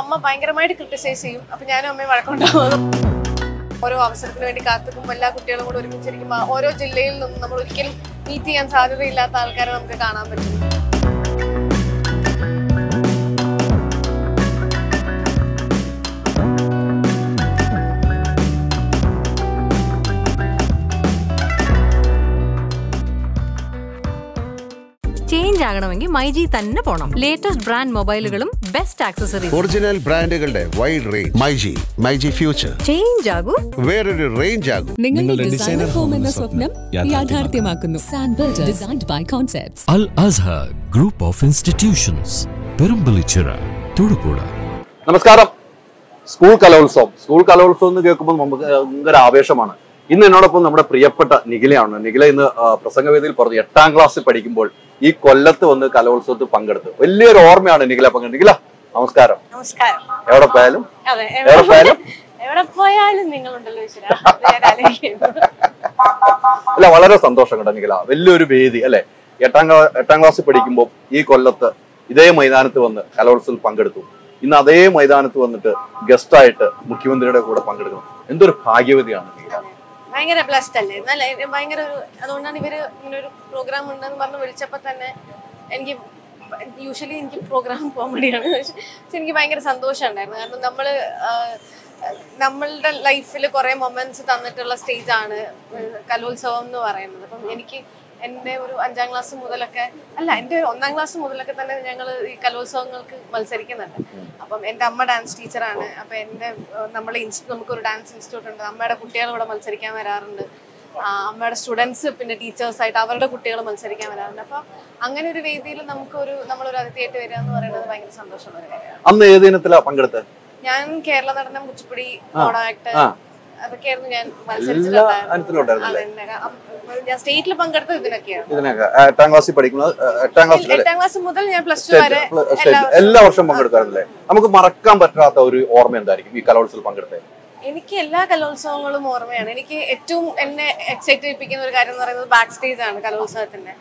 അമ്മ ഭയങ്കരമായിട്ട് ക്രിട്ടിസൈസ് ചെയ്യും. അപ്പൊ ഞാനും അമ്മയും വഴക്കുണ്ടാവും. ഓരോ അവസരത്തിന് വേണ്ടി കാത്തുക്കുമ്പോൾ എല്ലാ കുട്ടികളും കൂടെ ഒരുമിച്ചിരിക്കുമ്പോൾ ഓരോ ജില്ലയിൽ നിന്നും നമ്മൾ ഒരിക്കലും മീറ്റ് ചെയ്യാൻ സാധ്യതയില്ലാത്ത ആൾക്കാരെ നമുക്ക് കാണാൻ പറ്റും. ചേഞ്ച് ആകണമെങ്കിൽ മൈജി തന്നെ പോണം. ലേറ്റസ്റ്റ് ബ്രാൻഡ് മൊബൈലുകളും ബെസ്റ്റ് ആക്സസറീസ്, ഒറിജിനൽ ബ്രാൻഡുകളുടെ wide range. MyG future. Change ആകൂ, വേറൊരു റേഞ്ച് ആകൂ. നിങ്ങളുടെ ഡിസൈനർ ഹോം എന്ന സ്വപ്നം യാഥാർത്ഥ്യമാക്കുന്നു. Sand Builder, designed by Concepts. Al Azhar Group of Institutions, Perumpillichira, Thodupuzha. നമസ്കാരം. സ്കൂൾ കലോത്സവം എന്ന് കേൾക്കുമ്പോൾ നമുക്ക് ഭയങ്കര ആവേശമാണ്. ഇന്ന് എന്നോടൊപ്പം നമ്മുടെ പ്രിയപ്പെട്ട നിഖിലയാണ്. നിഖില ഇന്ന് പ്രസംഗവേദിയിൽ പറഞ്ഞു 8ാം ക്ലാസ്സിൽ പഠിക്കുമ്പോൾ ഈ കൊല്ലത്ത് വന്ന് കലോത്സവത്തിൽ പങ്കെടുത്തു. വലിയൊരു ഓർമ്മയാണ് നിഖില പങ്കെടുത്തത്. നിഖില നമസ്കാരം. നമസ്കാരം. എവിടെ പോയാലും നിങ്ങളുണ്ടല്ലോ. അല്ല, വളരെ സന്തോഷം കേട്ടോ നിഖില. വലിയൊരു വേദി അല്ലെ. 8ാം ക്ലാസ്സിൽ പഠിക്കുമ്പോൾ ഈ കൊല്ലത്ത് ഇതേ മൈതാനത്ത് വന്ന് കലോത്സവത്തിൽ പങ്കെടുത്തു. ഇന്ന് അതേ മൈതാനത്ത് വന്നിട്ട് ഗസ്റ്റായിട്ട് മുഖ്യമന്ത്രിയുടെ കൂടെ പങ്കെടുക്കണം. എന്തൊരു ഭാഗ്യവതിയാണ് നിഖില. ഭയങ്കര ബ്ലസ്ഡ് അല്ലേ. നല്ല ഭയങ്കര ഒരു അതുകൊണ്ടാണ് ഇവര് ഇങ്ങനെ ഒരു പ്രോഗ്രാം ഉണ്ടെന്ന് പറഞ്ഞ് വിളിച്ചപ്പോ തന്നെ എനിക്ക് യൂഷ്വലി എനിക്ക് പ്രോഗ്രാം പോകാൻ വേണ്ടിയാണ്. പക്ഷെ എനിക്ക് ഭയങ്കര സന്തോഷം ഉണ്ടായിരുന്നു. കാരണം നമ്മളുടെ ലൈഫിൽ കുറെ മൊമെന്റ്സ് തന്നിട്ടുള്ള സ്റ്റേജാണ് കലോത്സവം എന്ന് പറയുന്നത്. അപ്പം എനിക്ക് എൻ്റെ ഒരു 5ാം ക്ലാസ് മുതലൊക്കെ എൻ്റെ 1ാം ക്ലാസ് മുതലൊക്കെ തന്നെ ഞങ്ങൾ ഈ കലോത്സവങ്ങൾക്ക് മത്സരിക്കുന്നുണ്ട്. അപ്പം എൻ്റെ അമ്മ ഡാൻസ് ടീച്ചറാണ്. അപ്പം നമുക്കൊരു ഡാൻസ് ഇൻസ്റ്റിറ്റ്യൂട്ട് ഉണ്ട്. അമ്മയുടെ കുട്ടികൾ ഇവിടെ മത്സരിക്കാൻ വരാറുണ്ട്. അമ്മയുടെ സ്റ്റുഡൻസ് പിന്നെ ടീച്ചേഴ്സായിട്ട് അവരുടെ കുട്ടികൾ മത്സരിക്കാൻ വരാറുണ്ട്. അപ്പം അങ്ങനെ ഒരു വേദിയിൽ നമ്മളൊരു അതിഥിയായിട്ട് വരിക എന്ന് പറയുന്നത് ഭയങ്കര സന്തോഷമുള്ള ഒരു കാര്യമാണ്. അന്ന് ഏത് ഇനത്തിലാണ് പങ്കെടുത്തത്? ഞാൻ കേരള നടനം, കുച്ചിപ്പുടി, മോഡോ ആക്ട് അതൊക്കെയായിരുന്നു ഞാൻ മത്സരിച്ചിട്ടുണ്ടായിരുന്നത്. ഞാൻ സ്റ്റേറ്റിൽ പങ്കെടുത്തത് ഇതിനൊക്കെയാണ്. 8ാം ക്ലാസ്സിൽ പഠിക്കുന്നത് 8ാം ക്ലാസ് മുതൽ ഞാൻ +2 വരെ എല്ലാ വർഷവും പങ്കെടുക്കാറില്ലേ? നമുക്ക് മറക്കാൻ പറ്റാത്ത ഒരു ഓർമ്മ എന്തായിരിക്കും ഈ കലോത്സവത്തിൽ പങ്കെടുത്തത്? എനിക്ക് എല്ലാ കലോത്സവങ്ങളും ഓർമ്മയാണ്. എനിക്ക് ഏറ്റവും എന്നെ എക്സൈറ്റ് ചെയ്യിപ്പിക്കുന്ന ഒരു കാര്യം എന്ന് പറയുന്നത് ബാക്ക് സ്റ്റേജ് ആണ് കലോത്സവത്തിന്റെ.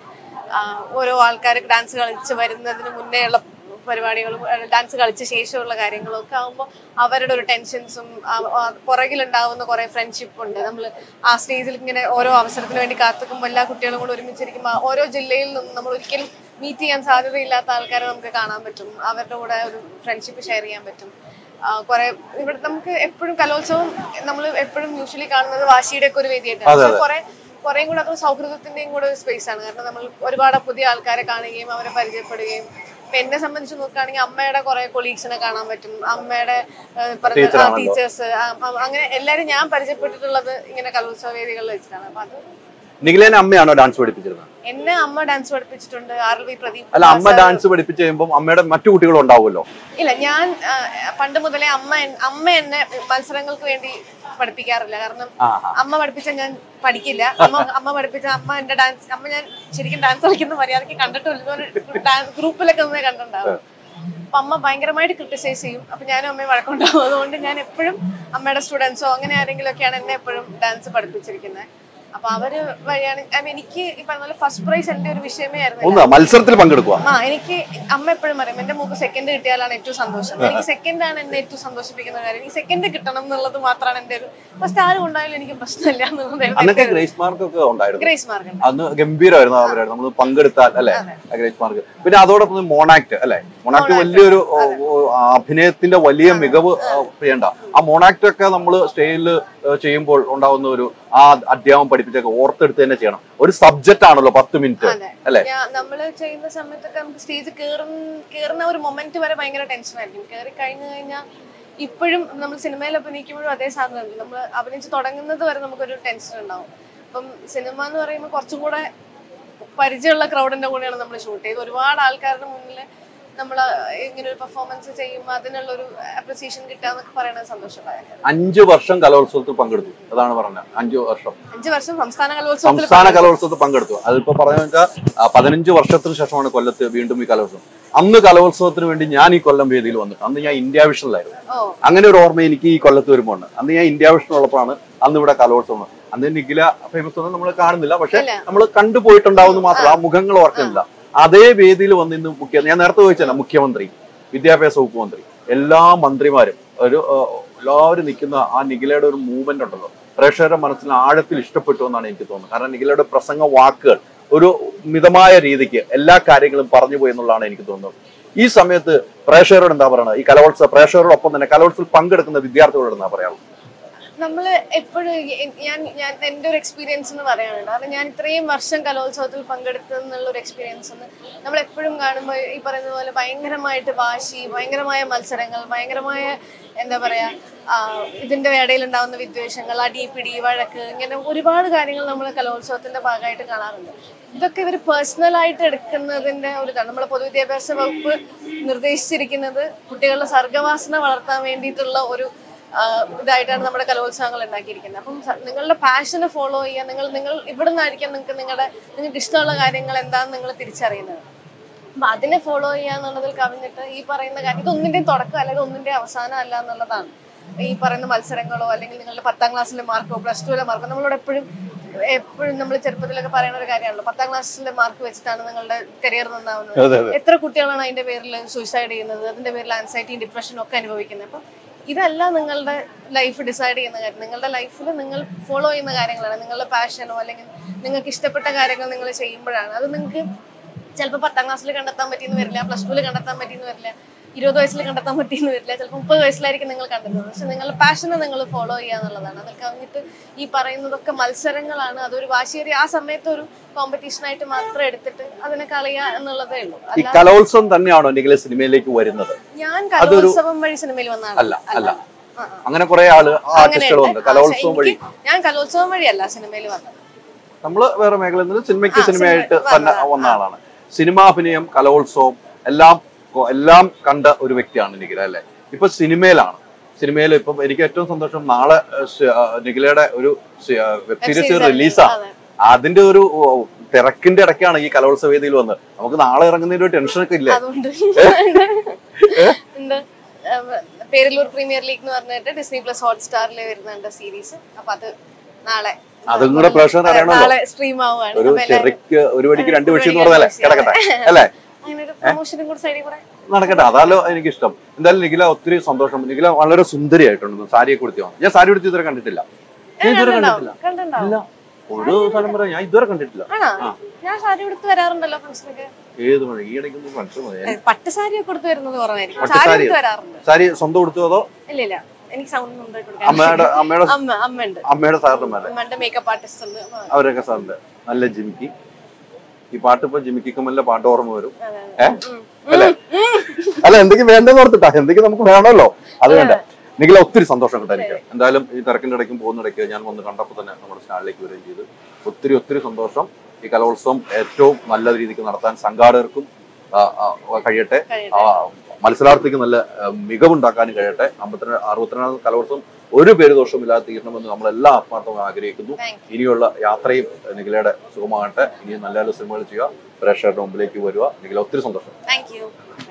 ഓരോ ആൾക്കാർ ഡാൻസ് കളിച്ച് വരുന്നതിന് മുന്നേ ഉള്ള പരിപാടികളും ഡാൻസ് കളിച്ച ശേഷമുള്ള കാര്യങ്ങളും ഒക്കെ ആകുമ്പോൾ അവരുടെ ഒരു ടെൻഷൻസും പുറകിലുണ്ടാവുന്ന കുറെ ഫ്രണ്ട്ഷിപ്പ് ഉണ്ട്. നമ്മൾ ആ സ്റ്റേജിൽ ഇങ്ങനെ ഓരോ അവസരത്തിന് വേണ്ടി കാത്തുക്കുമ്പോൾ എല്ലാ കുട്ടികളും കൂടെ ഒരുമിച്ചിരിക്കുമ്പോൾ ഓരോ ജില്ലയിൽ നിന്നും നമ്മൾ ഒരിക്കലും മീറ്റ് ചെയ്യാൻ സാധ്യതയില്ലാത്ത ആൾക്കാരെ നമുക്ക് കാണാൻ പറ്റും. അവരുടെ കൂടെ ഒരു ഫ്രണ്ട്ഷിപ്പ് ഷെയർ ചെയ്യാൻ പറ്റും. കുറെ ഇവിടെ നമുക്ക് എപ്പോഴും കലോത്സവം നമ്മൾ എപ്പോഴും യൂഷ്വലി കാണുന്നത് വാശിയുടെ ഒക്കെ ഒരു വേദിയായിട്ടാണ്. കുറേ കൂടെ അത് സൗഹൃദത്തിന്റെയും കൂടെ ഒരു സ്പേസ് ആണ്. കാരണം നമ്മൾ ഒരുപാട് പുതിയ ആൾക്കാരെ കാണുകയും അവരെ പരിചയപ്പെടുകയും. എന്നെ സംബന്ധിച്ച് നോക്കുകയാണെങ്കിൽ അമ്മയുടെ കുറെ കൊളീഗ്സിനെ കാണാൻ പറ്റും. അമ്മയുടെ ടീച്ചേഴ്സ് അങ്ങനെ എല്ലാരും ഞാൻ പരിചയപ്പെട്ടിട്ടുള്ളത് ഇങ്ങനെ കലോത്സവ വേദികളിൽ വെച്ചിട്ടാണ്. അപ്പൊ അത് നിഖിലേനെ അമ്മയാണോ ഡാൻസ് പഠിപ്പിച്ചിരുന്നത്? എന്നെ അമ്മ ഡാൻസ് പഠിപ്പിച്ചിട്ടുണ്ട്. RLV പ്രദീപ്. അല്ല, അമ്മ ഡാൻസ് പഠിപ്പിച്ചു കഴിയുമ്പോൾ അമ്മയുടെ മറ്റു കുട്ടികളും ഉണ്ടാവുമല്ലോ. ഇല്ല, ഞാൻ പണ്ട് മുതലേ അമ്മ എന്നെ മത്സരങ്ങൾക്ക് വേണ്ടി പഠിപ്പിക്കാറില്ല. കാരണം അമ്മ പഠിപ്പിച്ച ഞാൻ പഠിക്കില്ല. അമ്മ പഠിപ്പിച്ച എന്റെ ഡാൻസ് ഞാൻ ശരിക്കും ഡാൻസ് കളിക്കുന്ന മര്യാദയ്ക്ക് കണ്ടിട്ടില്ല. ഗ്രൂപ്പിലൊക്കെ ഒന്നേ കണ്ടിട്ടുണ്ടാവും. അപ്പൊ അമ്മ ഭയങ്കരമായിട്ട് ക്രിട്ടിസൈസ് ചെയ്യും. അപ്പൊ ഞാനും അമ്മയും വഴക്കുണ്ടാവും. അതുകൊണ്ട് ഞാൻ എപ്പോഴും അമ്മയുടെ സ്റ്റുഡൻസോ അങ്ങനെ ആരെങ്കിലും ഒക്കെയാണ് എന്നെ എപ്പോഴും ഡാൻസ് പഠിപ്പിച്ചിരിക്കുന്നത്. അപ്പൊ അവര് വഴിയാണ് എനിക്ക് ഈ പറഞ്ഞ ഫസ്റ്റ് പ്രൈസ് എന്റെ ഒരു വിഷയമേ ആയിരുന്നു. മത്സരത്തിൽ പങ്കെടുക്കുക. എനിക്ക് അമ്മ എപ്പോഴും പറയും എന്റെ മൂക്ക് സെക്കൻഡ് കിട്ടിയാലാണ് ഏറ്റവും സന്തോഷം. എനിക്ക് സെക്കൻഡ് ആണ് എന്നെ ഏറ്റവും സന്തോഷിപ്പിക്കുന്ന കാര്യം. എനിക്ക് സെക്കൻഡ് കിട്ടണം എന്നുള്ളത് മാത്രമാണ് എന്റെ ഒരു ഫസ്റ്റ്. ആരും ഉണ്ടായാലും എനിക്ക് പ്രശ്നമില്ല എന്നുള്ളത്. ഗ്രേസ് മാർക്ക് ഒക്കെ ഉണ്ടായിരുന്നു. ഗ്രേസ് മാർക്ക് അന്ന് ഗംഭീരമായിരുന്നു അവരാണ് നമ്മൾ പങ്കെടുത്താൽ അല്ലെ ഗ്രേസ് മാർക്ക്. പിന്നെ അതോടൊപ്പം മോണാക്ട് അല്ലെ. മോണാക്ട് വലിയൊരു അഭിനയത്തിന്റെ വലിയ മികവ് ചെയ്യേണ്ട. ആ മോണാക്ട് ഒക്കെ നമ്മൾ സ്റ്റേജിൽ ചെയ്യുമ്പോൾ ഉണ്ടാവുന്ന ഒരു ആ അധ്യാപനം പഠിപ്പിച്ചൊക്കെ ഓർത്തെടുത്ത് തന്നെ ചെയ്യണം. ഒരു സബ്ജക്റ്റ് ആണല്ലോ 10 മിനിറ്റ് അല്ലെ. നമ്മള് ചെയ്യുന്ന സമയത്തൊക്കെ നമുക്ക് സ്റ്റേജ് കേറുന്ന ഒരു മൊമെന്റ് വരെ ഭയങ്കര ടെൻഷൻ ആയിരിക്കും. കയറി കഴിഞ്ഞാൽ ഇപ്പോഴും നമ്മൾ സിനിമയിൽ അഭിനയിക്കുമ്പോഴും അതേ സാധനമുണ്ട്. നമ്മൾ അഭിനയിച്ച് തുടങ്ങുന്നത് വരെ നമുക്കൊരു ടെൻഷൻ ഉണ്ടാവും. അപ്പം സിനിമ എന്ന് പറയുമ്പോൾ കുറച്ചും കൂടെ പരിചയമുള്ള ക്രൗഡിന്റെ കൂടെയാണ് നമ്മൾ ഷൂട്ട് ചെയ്ത്. ഒരുപാട് ആൾക്കാരുടെ മുന്നിൽ നമ്മൾ ഇങ്ങനെ ഒരു പെർഫോമൻസ് ചെയ്യുമ്പോൾ അതിനുള്ളൊരു അപ്രിസിയേഷൻ കിട്ടാന്നൊക്കെ പറയുന്നത് സന്തോഷമായ. 5 വർഷം കലോത്സവത്തിൽ പങ്കെടുത്തു. അതാണ് പറഞ്ഞത്. 5 വർഷം സംസ്ഥാന കലോത്സവത്തിൽ പങ്കെടുത്തു. അതിപ്പോ പറഞ്ഞു വെച്ചാൽ 15 വർഷത്തിന് ശേഷമാണ് കൊല്ലത്ത് വീണ്ടും ഈ കലോത്സവം. അന്ന് കലോത്സവത്തിന് വേണ്ടി ഞാൻ ഈ കൊല്ലം വേദിയിൽ വന്നിട്ട് അന്ന് ഞാൻ ഇന്ത്യ വിഷനിലായിരുന്നു. അങ്ങനെ ഒരു ഓർമ്മ എനിക്ക് ഈ കൊല്ലത്ത് വരുമ്പോൾ ഉണ്ട്. അന്ന് ഞാൻ ഇന്ത്യ വിഷനുള്ളപ്പോഴാണ് അന്ന് ഇവിടെ കലോത്സവം. അന്ന് നിഖില ഫേമസ് ഒന്നും നമ്മൾ കാണുന്നില്ല. പക്ഷെ നമ്മൾ കണ്ടുപോയിട്ടുണ്ടാവുന്ന മാത്രം. ആ മുഖങ്ങൾ ഓർക്കുന്നില്ല. അതേ വേദിയിൽ വന്ന് ഇന്ന് ഞാൻ നേരത്തെ ചോദിച്ചല്ല, മുഖ്യമന്ത്രി, വിദ്യാഭ്യാസ വകുപ്പ് മന്ത്രി, എല്ലാ മന്ത്രിമാരും എല്ലാവരും നിൽക്കുന്ന ആ നിഖിലയുടെ ഒരു മൂവ്മെന്റ് ഉണ്ടല്ലോ, പ്രേക്ഷകരുടെ മനസ്സിൽ ആഴത്തിൽ ഇഷ്ടപ്പെട്ടു എന്നാണ് എനിക്ക് തോന്നുന്നത്. കാരണം നിഖിലയുടെ പ്രസംഗ വാക്കുകൾ ഒരു മിതമായ രീതിക്ക് എല്ലാ കാര്യങ്ങളും പറഞ്ഞു പോയി എന്നുള്ളതാണ് എനിക്ക് തോന്നുന്നത്. ഈ സമയത്ത് പ്രേക്ഷകരോട് എന്താ പറയുന്നത്? ഈ പ്രേക്ഷകരോടൊപ്പം തന്നെ കലോത്സവത്തിൽ പങ്കെടുക്കുന്ന വിദ്യാർത്ഥികളോട് എന്താ പറയാനുള്ളത്? നമ്മള് എപ്പോഴും ഞാൻ എൻ്റെ ഒരു എക്സ്പീരിയൻസ് എന്ന് പറയാനുണ്ട്. കാരണം ഞാൻ ഇത്രയും വർഷം കലോത്സവത്തിൽ പങ്കെടുത്തെന്നുള്ള ഒരു എക്സ്പീരിയൻസ് നമ്മൾ എപ്പോഴും കാണുമ്പോൾ ഈ പറയുന്നത് പോലെ ഭയങ്കരമായിട്ട് വാശി, ഭയങ്കരമായ മത്സരങ്ങൾ, ഭയങ്കരമായ എന്താ പറയാ ഇതിന്റെ ഇടയിൽ ഉണ്ടാവുന്ന വിദ്വേഷങ്ങൾ, അടിപിടി, വഴക്ക്, ഇങ്ങനെ ഒരുപാട് കാര്യങ്ങൾ നമ്മൾ കലോത്സവത്തിന്റെ ഭാഗമായിട്ട് കാണാറുണ്ട്. ഇതൊക്കെ ഇവർ പേഴ്സണലായിട്ട് എടുക്കുന്നതിന്റെ ഒരു ഇതാണ്. നമ്മളെ പൊതുവിദ്യാഭ്യാസ വകുപ്പ് നിർദ്ദേശിച്ചിരിക്കുന്നത് കുട്ടികളുടെ സർഗവാസന വളർത്താൻ വേണ്ടിയിട്ടുള്ള ഒരു ഇതായിട്ടാണ് നമ്മുടെ കലോത്സവങ്ങൾ ഉണ്ടാക്കിയിരിക്കുന്നത്. അപ്പം നിങ്ങളുടെ പാഷന് ഫോളോ ചെയ്യുക. നിങ്ങൾ ഇവിടെ നിന്നായിരിക്കാം നിങ്ങൾക്ക് ഇഷ്ടമുള്ള കാര്യങ്ങൾ എന്താണെന്ന് നിങ്ങൾ തിരിച്ചറിയുന്നത്. അപ്പം അതിനെ ഫോളോ ചെയ്യുക എന്നുള്ളതിൽ കവിഞ്ഞിട്ട് ഈ പറയുന്ന കാര്യം ഇതൊന്നിൻ്റെയും തുടക്കം അല്ലെങ്കിൽ ഒന്നിൻ്റെയും അവസാനം അല്ല എന്നുള്ളതാണ്. ഈ പറയുന്ന മത്സരങ്ങളോ അല്ലെങ്കിൽ നിങ്ങളുടെ 10ാം ക്ലാസ്സിലെ മാർക്കോ പ്ലസ് 2 മാർക്കോ നമ്മളോട് എപ്പോഴും നമ്മൾ ചെറുപ്പത്തിലൊക്കെ പറയുന്ന ഒരു കാര്യമാണല്ലോ, 10ാം ക്ലാസ്സിലെ മാർക്ക് വെച്ചിട്ടാണ് നിങ്ങളുടെ കരിയർ നന്നാവുന്നത്. എത്ര കുട്ടികളാണ് അതിന്റെ പേരിൽ സൂയിസൈഡ് ചെയ്യുന്നത്, അതിന്റെ പേരിൽ ആൻസൈറ്റിയും ഡിപ്രഷനും ഒക്കെ അനുഭവിക്കുന്നത്. അപ്പം ഇതല്ല നിങ്ങളുടെ ലൈഫ് ഡിസൈഡ് ചെയ്യുന്ന കാര്യം. നിങ്ങളുടെ ലൈഫിൽ നിങ്ങൾ ഫോളോ ചെയ്യുന്ന കാര്യങ്ങളാണ്. നിങ്ങളുടെ പാഷനോ അല്ലെങ്കിൽ നിങ്ങൾക്ക് ഇഷ്ടപ്പെട്ട കാര്യങ്ങൾ നിങ്ങൾ ചെയ്യുമ്പോഴാണ് അത് നിങ്ങൾക്ക് ചിലപ്പോൾ 10ാം ക്ലാസ്സിൽ കണ്ടെത്താൻ പറ്റിയെന്ന് വരില്ല, പ്ലസ് 2 കണ്ടെത്താൻ പറ്റിയെന്ന് വരില്ല, 20 വയസ്സിൽ കണ്ടെത്താൻ പറ്റിയെന്ന് വരില്ല, ചിലപ്പോൾ 30 വയസ്സിലായിരിക്കും നിങ്ങൾ കണ്ടെത്തുന്നത്. പക്ഷെ നിങ്ങളുടെ പാഷനെ നിങ്ങൾ ഫോളോ ചെയ്യുക എന്നുള്ളതാണ്. അതിൽ കഴിഞ്ഞിട്ട് ഈ പറയുന്നതൊക്കെ മത്സരങ്ങളാണ്. അതൊരു വാശിയേറിയ ആ സമയത്ത് ഒരു കോമ്പറ്റീഷനായിട്ട് മാത്രം എടുത്തിട്ട് അതിനെ കളയുക എന്നുള്ളതേ ഉള്ളൂ. ഈ കലോത്സവം തന്നെയാണോ നിഖില സിനിമയിലേക്ക് വരുന്നത്? ഞാൻ കലോത്സവം വഴി സിനിമയിൽ വന്നതാണ്. അല്ല, അങ്ങനെ കുറെ ആർട്ടിസ്റ്റുകളുണ്ട് കലോത്സവം വഴി. ഞാൻ കലോത്സവം വഴിയല്ല സിനിമയിൽ വന്നത്. നമ്മള് വേറെ മേഖലയിൽ നിന്ന് സിനിമയ്ക്ക് സിനിമയായിട്ട് തന്നെ വന്ന ആളാണ്. സിനിമാഭിനയം, കലോത്സവം എല്ലാം കണ്ട ഒരു വ്യക്തിയാണ് നിഖില അല്ലെ? ഇപ്പൊ സിനിമയിൽ ഇപ്പം എനിക്ക് ഏറ്റവും സന്തോഷം, നാളെ നിഖിലയുടെ ഒരു വെബ് സീരീസ് റിലീസാണ്. അതിന്റെ ഒരു തിരക്കിന്റെ ഇടയ്ക്കാണ് ഈ കലോത്സവ വേദിയിൽ വന്നത്. നമുക്ക് നാളെ ഇറങ്ങുന്നതിന്റെ ഒരു ടെൻഷനൊക്കെ ഇല്ലേ? പേരല്ലൂർ പ്രീമിയർ ലീഗ് എന്ന് പറഞ്ഞിട്ട് ഡിസ്നി പ്ലസ് ഹോട്ട്സ്റ്റാറിൽ വരുന്നുണ്ട് സീരീസ്. അപ്പൊ അത് നാളെ അതും കൂടെ പ്രേക്ഷകർ അറിയണമല്ലോ. സ്ട്രീം ആവുകയാണ്. ഒരു ചെറിക്ക് ഒരു വടിക്ക് 2 പക്ഷി എന്ന് പറഞ്ഞാലേ കിടക്കട്ടെ അല്ലേ? നടക്കട്ടെ, അതല്ലോ എനിക്കിഷ്ടം. എന്തായാലും നിഖില ഒത്തിരി സന്തോഷം. നിഖില വളരെ സുന്ദരിയായിട്ടുണ്ട്. സാരിയെ കൊടുത്തി വന്നു. ഞാൻ സാരി കൊടുത്ത് ഇതുവരെ കണ്ടിട്ടില്ല. ഒരു സ്ഥലം പറയാം, ഞാൻ ഇതുവരെ കണ്ടിട്ടില്ല. ഞാൻ സാരി കൊടുത്ത് വരാറുണ്ടല്ലോ ഫംഗ്ഷനൊക്കെ. ഏത് മഴ ഈ ഇടയ്ക്കൊന്നും മനസ്സിലായി. പട്ട് സാരി കൊടുത്ത് വരുന്നത് കുറവായിരിക്കും. സാരി സ്വന്തം കൊടുത്തു അതോ? ഇല്ല, എനിക്ക് സൗണ്ട് അമ്മയുടെ സാറിന്റെ മേക്കപ്പ് ആർട്ടിസ്റ്റ് ഉണ്ട്, അവരൊക്കെ സാറിന്റെ നല്ല ജിമിക്കി. ഈ പാട്ട് ഇപ്പൊ ജിമിക്കി കമ്മലിന്റെ പാട്ട് ഓർമ്മ വരും. അല്ല എന്തെങ്കിലും വേണ്ടെന്ന് ഓർത്തിട്ടാ, എന്തെങ്കിലും നമുക്ക് വേണമല്ലോ, അത് വേണ്ട. നിഖില ഒത്തിരി സന്തോഷം കേട്ടോ എനിക്ക്. എന്തായാലും ഈ തിരക്കിന്റെ ഇടയ്ക്കും പോകുന്നിടയ്ക്ക് ഞാൻ വന്ന് കണ്ടപ്പോൾ തന്നെ നമ്മുടെ സ്റ്റാളിലേക്ക് വരികയും ചെയ്തു. ഒത്തിരി സന്തോഷം. ഈ കലോത്സവം ഏറ്റവും നല്ല രീതിക്ക് നടത്താൻ സംഘാടകർക്കും കഴിയട്ടെ, മത്സരാർത്ഥിക്ക് നല്ല മികവുണ്ടാക്കാനും കഴിയട്ടെ. 62 കലോത്സവം ഒരു പേരുദോഷമില്ലാതെ തീരണമെന്ന് നമ്മളെല്ലാം ആത്മാർത്ഥമായി ആഗ്രഹിക്കുന്നു. ഇനിയുള്ള യാത്രയും നിഖിലയുടെ സുഖമാകട്ടെ. ഇനി നല്ല സിനിമകൾ ചെയ്യുക, പ്രേക്ഷകരുടെ മുമ്പിലേക്ക് വരിക. നിഖില ഒത്തിരി സന്തോഷം.